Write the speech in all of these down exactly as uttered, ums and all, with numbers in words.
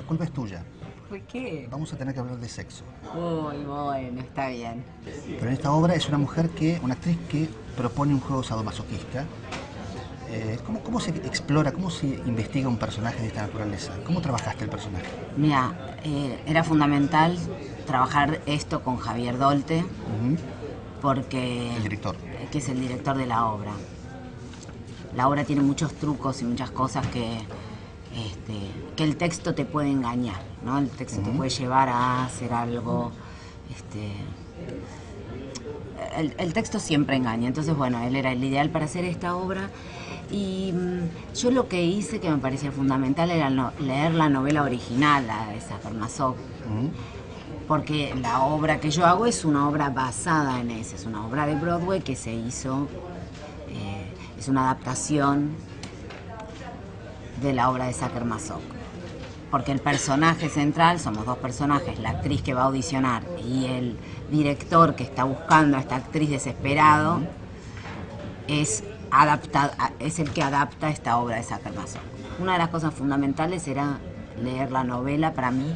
culpa es tuya. ¿Por qué? Vamos a tener que hablar de sexo. Uy, bueno, está bien. Pero en esta obra es una mujer que, una actriz que propone un juego sadomasoquista. Eh, ¿cómo, ¿Cómo se explora, cómo se investiga un personaje de esta naturaleza? ¿Cómo trabajaste el personaje? Mira, eh, era fundamental trabajar esto con Javier Dolte, Uh-huh. porque... El director. Que es el director de la obra. La obra tiene muchos trucos y muchas cosas que, este, que el texto te puede engañar, ¿no? El texto uh-huh. te puede llevar a hacer algo... Este, el, el texto siempre engaña, entonces bueno, él era el ideal para hacer esta obra. Y mmm, yo lo que hice, que me parecía fundamental, era no, leer la novela original, la de Sacher-Masoch, uh-huh. porque la obra que yo hago es una obra basada en esa, es una obra de Broadway que se hizo, eh, es una adaptación de la obra de Sacher-Masoch, porque el personaje central, somos dos personajes, la actriz que va a audicionar y el director que está buscando a esta actriz desesperado, uh-huh. es Adapta, es el que adapta esta obra de Sacher-Masoch. Una de las cosas fundamentales era leer la novela para mí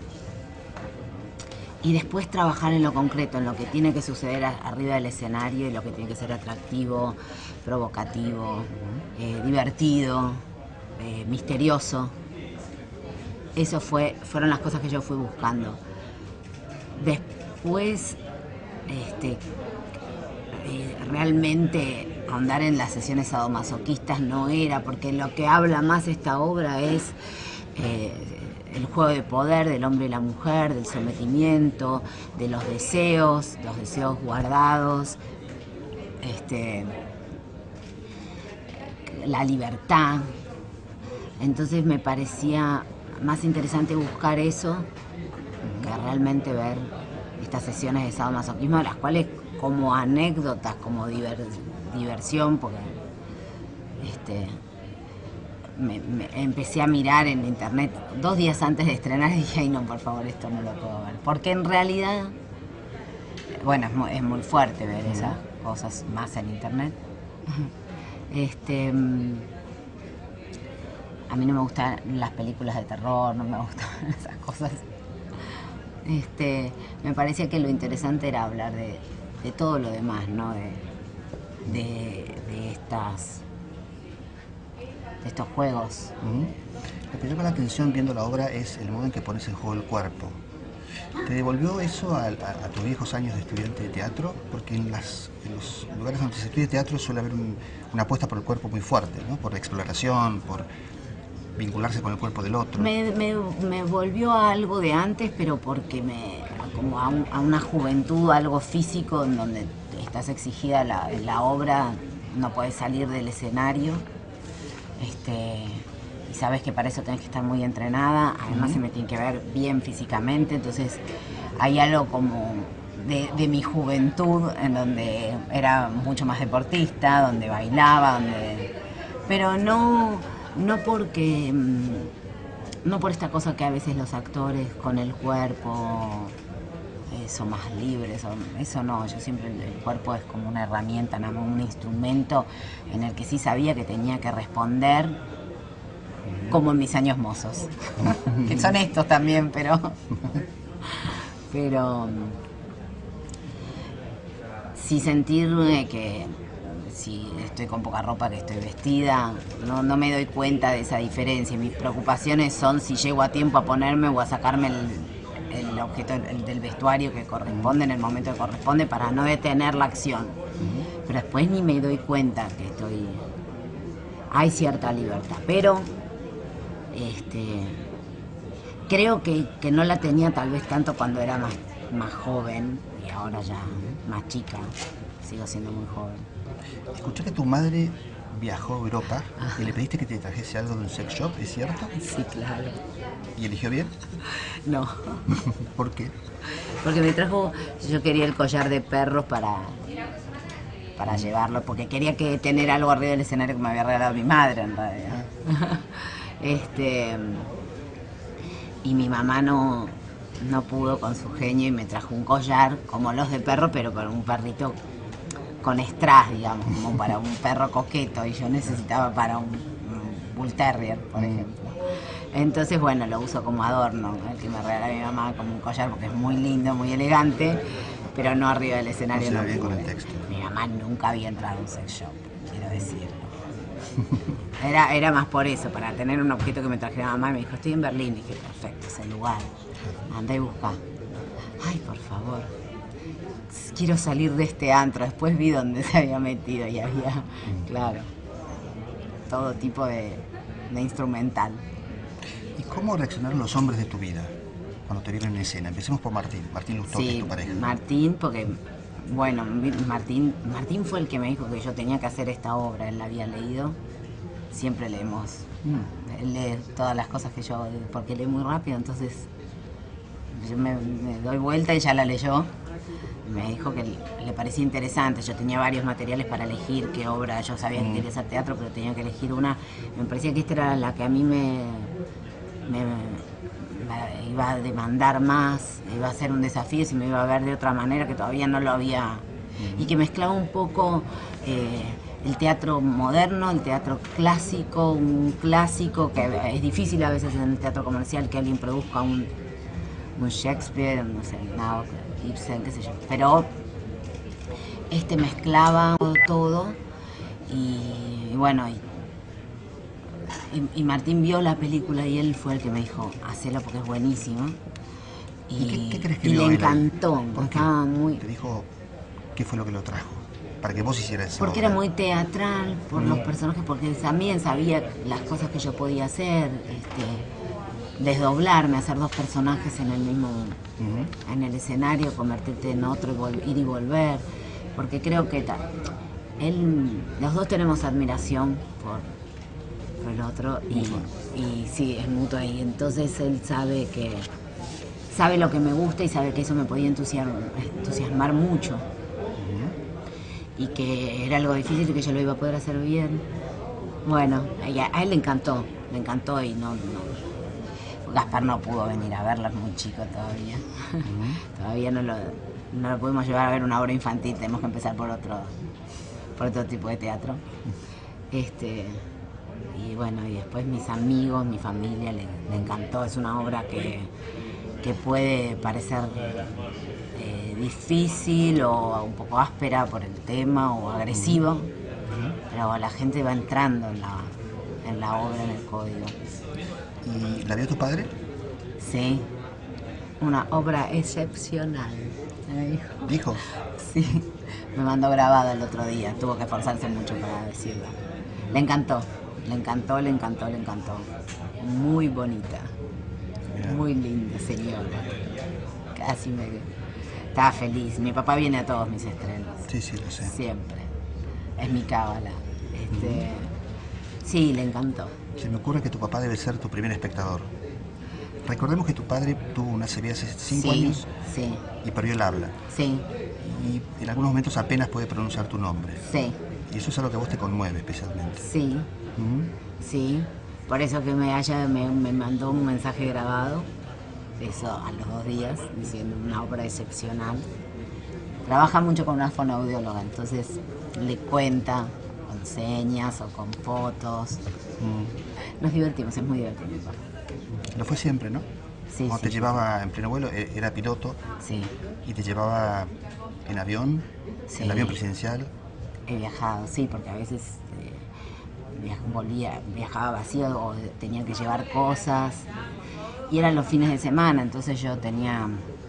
y después trabajar en lo concreto, en lo que tiene que suceder arriba del escenario y lo que tiene que ser atractivo, provocativo, eh, divertido, eh, misterioso. Eso fue, fueron las cosas que yo fui buscando. Después, este, eh, realmente ahondar en las sesiones sadomasoquistas no era, porque lo que habla más esta obra es eh, el juego de poder del hombre y la mujer, del sometimiento, de los deseos, los deseos guardados, este, la libertad. Entonces me parecía más interesante buscar eso que realmente ver estas sesiones de sadomasoquismo, de las cuales como anécdotas, como diver, diversión, porque este, me, me empecé a mirar en internet dos días antes de estrenar y dije, ay no, por favor, esto no lo puedo ver. Porque en realidad, bueno, es muy, es muy fuerte ver esas cosas más en internet. Este, a mí no me gustan las películas de terror, no me gustan esas cosas. Este, me parecía que lo interesante era hablar de, de todo lo demás, ¿no? De, de, de estas de estos juegos. Uh-huh. Lo que llama la atención viendo la obra es el modo en que pones en juego el cuerpo. ¿Te devolvió eso a, a, a tus viejos años de estudiante de teatro? Porque en, las, en los lugares donde se estudia teatro suele haber un, una apuesta por el cuerpo muy fuerte, ¿no? Por exploración, por vincularse con el cuerpo del otro. Me, me, me volvió a algo de antes, pero porque me como a, un, a una juventud, algo físico, en donde estás exigida la, la obra, no puedes salir del escenario, este, y sabes que para eso tenés que estar muy entrenada, además uh-huh. se me tiene que ver bien físicamente, entonces hay algo como de, de mi juventud, en donde era mucho más deportista, donde bailaba, donde, pero no... No porque, no por esta cosa que a veces los actores con el cuerpo eh, son más libres, son, eso no, yo siempre el cuerpo es como una herramienta, ¿no? Un instrumento en el que sí sabía que tenía que responder como en mis años mozos, que son estos también, pero, pero sí sentirme que si estoy con poca ropa, que estoy vestida, no, no me doy cuenta de esa diferencia. Mis preocupaciones son si llego a tiempo a ponerme o a sacarme el, el objeto el del vestuario que corresponde en el momento que corresponde para no detener la acción. Pero después ni me doy cuenta que estoy... Hay cierta libertad, pero este, creo que, que no la tenía tal vez tanto cuando era más, más joven y ahora ya más chica. Sigo siendo muy joven. Escuché que tu madre viajó a Europa y le pediste que te trajese algo de un sex shop, ¿es cierto? Sí, claro. ¿Y eligió bien? No. ¿Por qué? Porque me trajo, yo quería el collar de perros para, para llevarlo, porque quería que tener algo arriba del escenario que me había regalado mi madre, en realidad. este, y mi mamá no, no pudo con su genio y me trajo un collar como los de perro, pero para un perrito con strass, digamos, como para un perro coqueto, y yo necesitaba para un, un Bull Terrier, por ejemplo. Entonces, bueno, lo uso como adorno, el que me regala mi mamá, como un collar, porque es muy lindo, muy elegante, pero no arriba del escenario. No se no ve bien con pude. el texto. Mi mamá nunca había entrado a un sex shop, quiero decirlo. Era, era más por eso, para tener un objeto que me trajera mamá, y me dijo, estoy en Berlín. Y dije, perfecto, es el lugar, anda y busca. Ay, por favor, quiero salir de este antro. Después vi dónde se había metido y había, claro, todo tipo de, de instrumental. ¿Y cómo reaccionaron los hombres de tu vida cuando te vieron en escena? Empecemos por Martín, Martín Lustó, que es Sí, tu pareja. Martín, porque, bueno, Martín, Martín fue el que me dijo que yo tenía que hacer esta obra. Él la había leído, siempre leemos, él lee todas las cosas que yo, porque lee muy rápido, entonces yo me, me doy vuelta y ya la leyó. Me dijo que le parecía interesante. Yo tenía varios materiales para elegir qué obra. Yo sabía que quería hacer teatro, pero tenía que elegir una. Me parecía que esta era la que a mí me, me, me iba a demandar más, iba a ser un desafío, si me iba a ver de otra manera, que todavía no lo había. Y que mezclaba un poco eh, el teatro moderno, el teatro clásico, un clásico que es difícil a veces en el teatro comercial que alguien produzca un, un Shakespeare, no sé, nada. Ibsen, qué sé yo, pero este mezclaba todo y, y bueno, y, y, y Martín vio la película y él fue el que me dijo, hacela porque es buenísima. Y, ¿Y qué, qué crees que y vio le él ahí? encantó, ¿Por qué? estaba muy... Te dijo qué fue lo que lo trajo, para que vos hicieras esa Porque obra. era muy teatral, por los personajes, porque también sabía las cosas que yo podía hacer, este, desdoblarme, hacer dos personajes en el mismo, uh-huh. en el escenario, convertirte en otro, y vol- ir y volver, porque creo que ta, él, los dos tenemos admiración por, por el otro y, y sí, es mutuo, y entonces él sabe que sabe lo que me gusta y sabe que eso me podía entusiasmar, entusiasmar mucho. Y que era algo difícil y que yo lo iba a poder hacer bien. Bueno, a, a él le encantó, le encantó y no, no. Gaspar no pudo venir a verla, es muy chico todavía. Uh-huh. Todavía no lo, no lo pudimos llevar a ver una obra infantil, tenemos que empezar por otro, por otro tipo de teatro. Este, y bueno, y después mis amigos, mi familia le, le encantó, es una obra que, que puede parecer eh, difícil o un poco áspera por el tema o agresivo, uh-huh. pero la gente va entrando en la, en la obra, en el código. ¿Y la vio tu padre? Sí, una obra excepcional, me dijo. ¿Dijo? Sí, me mandó grabada el otro día, tuvo que esforzarse mucho para decirlo. Le encantó, le encantó, le encantó, le encantó. Muy bonita, yeah. Muy linda señora. Casi me... Estaba feliz. Mi papá viene a todos mis estrenos. Sí, sí, lo sé. Siempre. Es mi cábala. Este... Sí, le encantó. Se me ocurre que tu papá debe ser tu primer espectador. Recordemos que tu padre tuvo una C B hace cinco sí, años sí. y perdió el habla. Sí. Y en algunos momentos apenas puede pronunciar tu nombre. Sí. Y eso es algo que a vos te conmueve especialmente. Sí. Uh-huh. Sí. Por eso que me haya me, me mandó un mensaje grabado, eso a los dos días, diciendo una obra excepcional. Trabaja mucho con una fonoaudióloga, entonces le cuenta con señas o con fotos. Mm. Nos divertimos, es muy divertido. Lo fue siempre, ¿no? Sí, Cuando sí. te llevaba en pleno vuelo, era piloto. Sí. Y te llevaba en avión, sí. En el avión presidencial. He viajado, sí, porque a veces eh, viaj volvía, viajaba vacío o tenía que llevar cosas. Y eran los fines de semana, entonces yo tenía...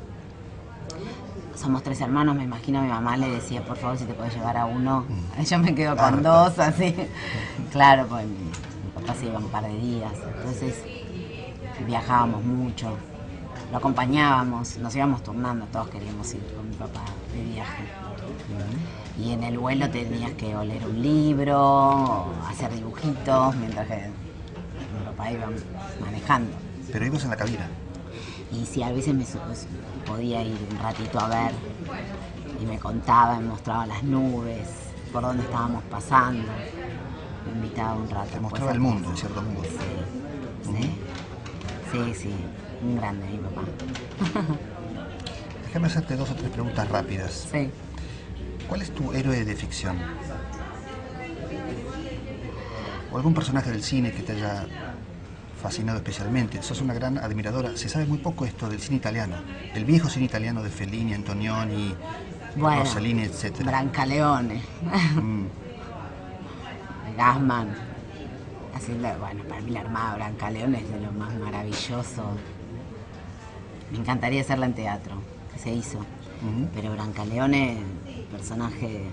Somos tres hermanos, me imagino mi mamá le decía, por favor, si te puedes llevar a uno. Mm. Yo me quedo con ah, dos, así. Claro, pues mi, mi papá se iba un par de días. Entonces viajábamos mucho, lo acompañábamos, nos íbamos turnando, todos queríamos ir con mi papá de viaje. Mm. Y en el vuelo tenías que oler un libro, hacer dibujitos, mientras que mi papá iba manejando. Pero ibas en la cabina. Y sí, a veces me pues, podía ir un ratito a ver y me contaba, me mostraba las nubes, por dónde estábamos pasando, me invitaba un rato. Te mostraba el mundo, en cierto modo. Sí, uh-huh. sí, sí, sí, un grande mi papá. Déjame hacerte dos o tres preguntas rápidas. Sí. ¿Cuál es tu héroe de ficción? ¿O algún personaje del cine que te haya fascinado especialmente. Sos una gran admiradora. Se sabe muy poco esto del cine italiano, el viejo cine italiano de Fellini, Antonioni, Bueno, Rossellini, etcétera. Brancaleone, Mm. Gassman. Así, la- bueno, para mí la Armada Brancaleone es de lo más maravilloso. Me encantaría hacerla en teatro, que se hizo. Ujú. Pero Brancaleone, personaje.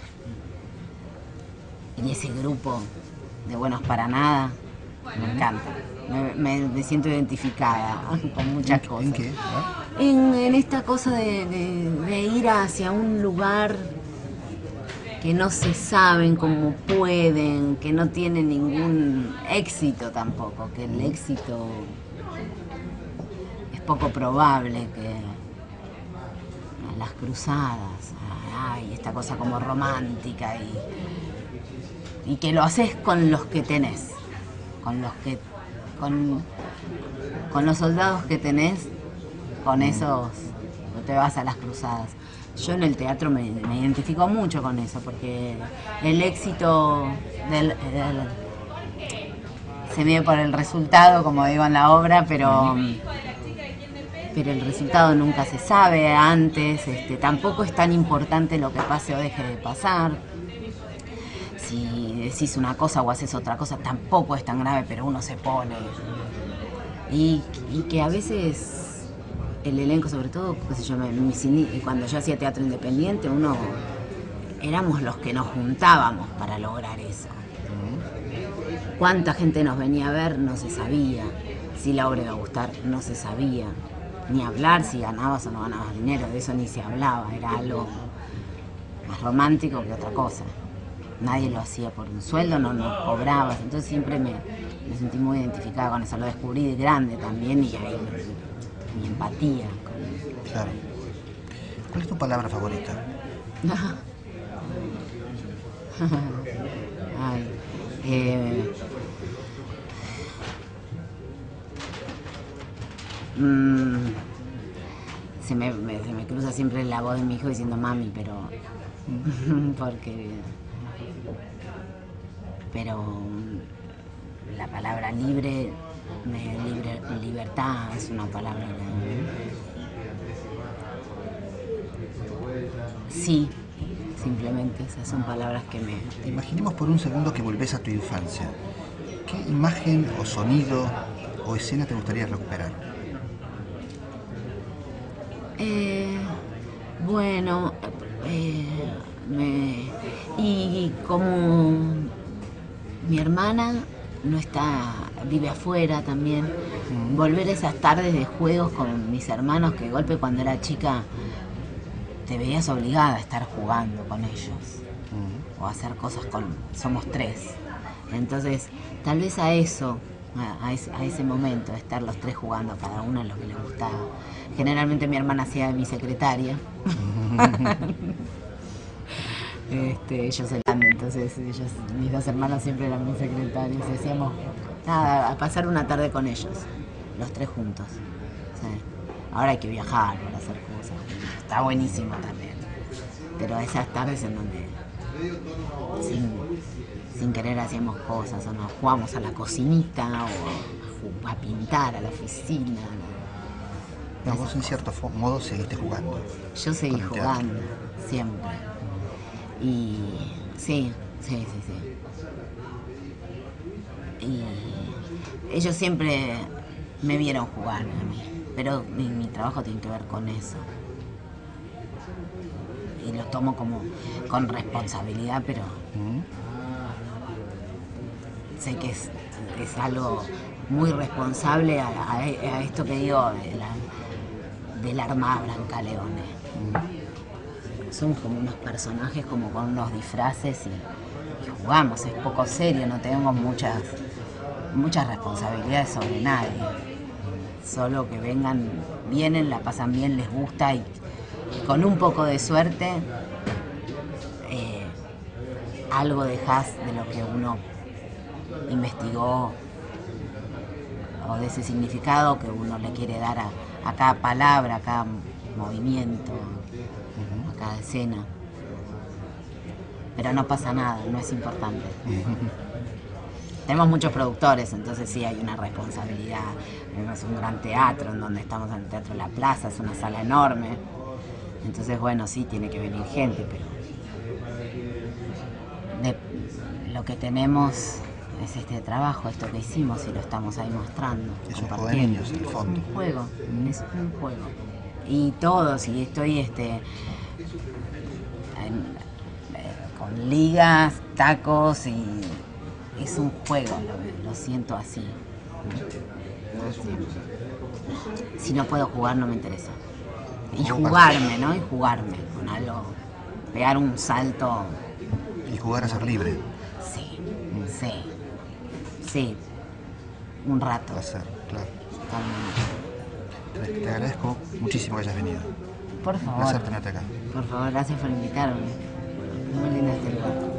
Y ese grupo de Buenos para Nada, me encanta. Me, me- me siento identificada con muchas cosas. ¿En qué? ¿Ah? En, en esta cosa de, de- de ir hacia un lugar que no se saben cómo pueden, que no tienen ningún éxito tampoco, que el éxito es poco probable, que las cruzadas, ay, esta cosa como romántica y, y que lo haces con los que tenés, con los que, con, con los soldados que tenés, con esos te vas a las cruzadas. Yo en el teatro me, me identifico mucho con eso, porque el éxito del, del- se mide por el resultado, como digo en la obra, pero, pero el resultado nunca se sabe antes, este, tampoco es tan importante lo que pase o deje de pasar. Si decís una cosa o haces otra cosa, tampoco es tan grave, pero uno se pone. Y, y que a veces el elenco, sobre todo, qué sé yo, me- mis ini- cuando yo hacía teatro independiente, uno éramos los que nos juntábamos para lograr eso. Cuánta gente nos venía a ver, no se sabía. Si la obra iba a gustar, no se sabía. Ni hablar si ganabas o no ganabas dinero, de eso ni se hablaba, era algo más romántico que otra cosa. Nadie lo hacía por un sueldo, no nos cobrabas, entonces siempre me, me sentí muy identificada con eso. Lo descubrí de grande también y ahí me- mi empatía con... Claro. ¿Cuál es tu palabra favorita? Ay, eh, mm, se, me, me- se me cruza siempre la voz de mi hijo diciendo mami, pero porque pero mm, la palabra libre, me- libre libertad es una palabra que- sí, simplemente esas son palabras que me... Imaginemos por un segundo que volvés a tu infancia. ¿Qué imagen o sonido o escena te gustaría recuperar? Eh, bueno, eh, me- y como mi hermana no está, vive afuera también, volver a esas tardes de juegos con mis hermanos, que de golpe cuando era chica te veías obligada a estar jugando con ellos o a hacer cosas con... Somos tres. Entonces, tal vez a eso, a, a ese, a ese momento, de estar los tres jugando, cada uno en lo que les gustaba. Generalmente mi hermana hacía de mi secretaria. este, ellos eran, entonces ellos, mis dos hermanos siempre eran mis secretarios. Y hacíamos, nada, a pasar una tarde con ellos, los tres juntos. Sí. Ahora hay que viajar para hacer cosas. Está buenísimo también. Pero esas tardes en donde sin, sin querer hacíamos cosas, o nos jugamos a la cocinita, o a, a pintar, a la oficina. No, vos en cierto fo- modo seguiste jugando. Yo seguí con el teatro. jugando, siempre. Y sí, sí, sí, sí. Y ellos siempre me vieron jugar a mí, pero mi, mi trabajo tiene que ver con eso. Y lo tomo como con responsabilidad, pero sé que es, es algo muy responsable a, a- a esto que digo de la, de la Armada Brancaleone. Somos como unos personajes como con unos disfraces y, y jugamos, es poco serio, no tenemos muchas, muchas responsabilidades sobre nadie. Solo que vengan, vienen, la pasan bien, les gusta y, y con un poco de suerte eh, algo dejás de lo que uno investigó o de ese significado que uno le quiere dar a, a cada palabra, a cada movimiento, a cada escena. Pero no pasa nada, no es importante. tenemos muchos productores, entonces sí hay una responsabilidad. Es un gran teatro en donde estamos en el Teatro La Plaza, es una sala enorme. Entonces, bueno, sí, tiene que venir gente, pero de, lo que tenemos es este trabajo, esto que hicimos y lo estamos ahí mostrando. Es un juego de niños, en el fondo. Es un juego, es un juego. Y todos, y estoy este, en, eh, con ligas, tacos, y es un juego, lo, lo siento así. Si no puedo jugar, no me interesa. Y jugarme, ¿no? Y jugarme con algo, pegar un salto. Y jugar a ser libre. Sí, sí, sí, un rato. Placer, claro. Totalmente. Te, te agradezco muchísimo que hayas venido. Por favor. Un placer tenerte acá. Por favor, gracias por invitarme. Muy lindo este lugar.